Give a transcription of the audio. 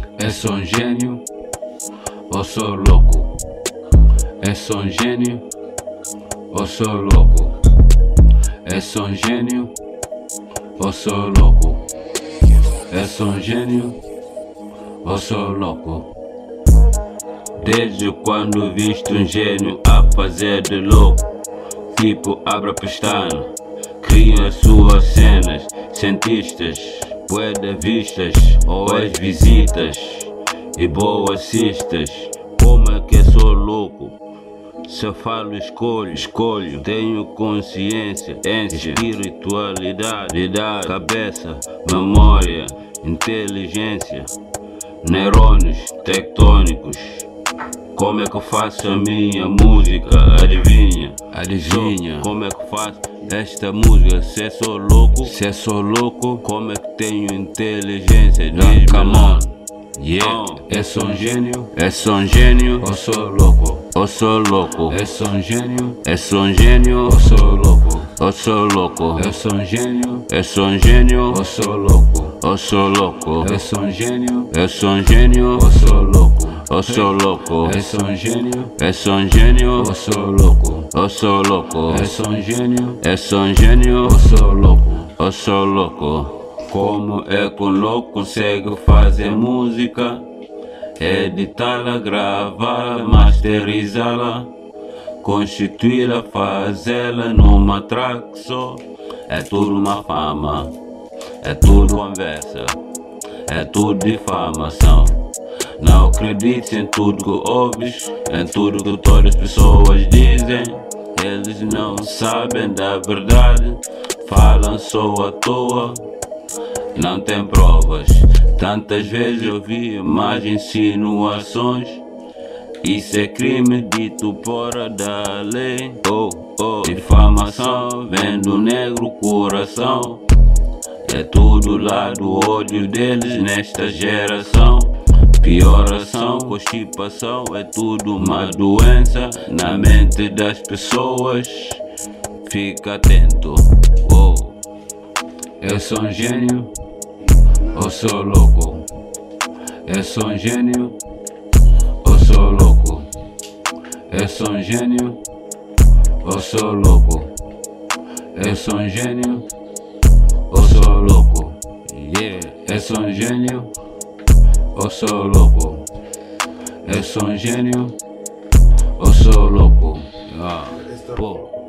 Es un genio o soy loco. Es un genio o soy loco. Es un genio o soy loco. Es un genio ou sou louco? Desde quando viste um gênio a fazer de louco, tipo abre a pestana, cria as suas cenas, cientistas, puede vistas ou as visitas e boas cistas. Como é que sou louco? Se falo escolho, tenho consciência, espiritualidade, cabeça, memória, inteligência, neurônios tectônicos. Como é que eu faço a minha música? Adivinha? Como é que eu faço esta música? Se sou louco, como é que tenho inteligência? Come on. Yeah, es un genio o soy loco. Es un genio o soy loco. Es un genio o soy loco. Es un genio o soy loco. Es un genio o soy loco. Es un genio o soy loco. Como é que um louco consegue fazer música, editá-la, gravá-la, masterizá-la, constituí-la, fazê-la numa track só? É tudo uma fama, é tudo conversa, é tudo difamação. Não acredites em tudo que ouves, em tudo que todas as pessoas dizem. Eles não sabem da verdade, falam só à toa. Não tem provas, tantas vezes eu vi mais insinuações. Isso é crime dito fora da lei. Difamação, vem do negro coração. É tudo lá do ódio deles nesta geração. Pioração, constipação, é tudo uma doença na mente das pessoas. Fica atento. Es un genio o soy loco. Es un genio o soy loco. Es un genio o soy loco. Es un genio o soy loco. Yeah, es un genio o soy loco. Es un genio o soy loco.